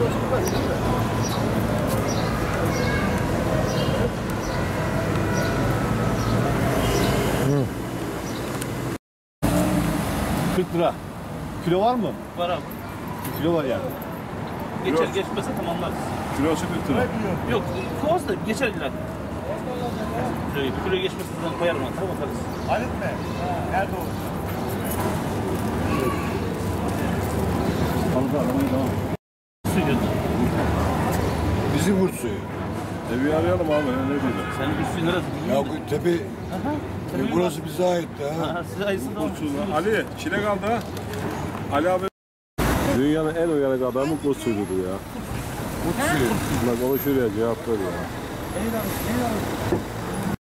Hı. 40 lira. Kilo var mı? Var abi. Kilo var yani. Geçer geçmese tamamlarız. Kilosu 40 lira. Yok, kovası da geçer illa. Kilo geçmesinden koyarım hatta bakarız. Halit mi? Nerede o? Kanka arabayı devam. Suyu. Bizi vur suyu. Bir arayalım abi ne diyorlar. Senin üstün neresi? Ya bu tepe, burası bize ait ha. Ha, size ayısı da olmuş. Ali, çilek aldı ha. Ali abi. Dünyanın en uyanık adamı kurt suyudur ya. Kurt suyu. Bak onu şuraya cevap ver ya.